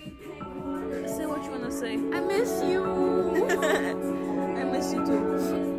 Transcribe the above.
Say what you wanna say. I miss you. I miss you too.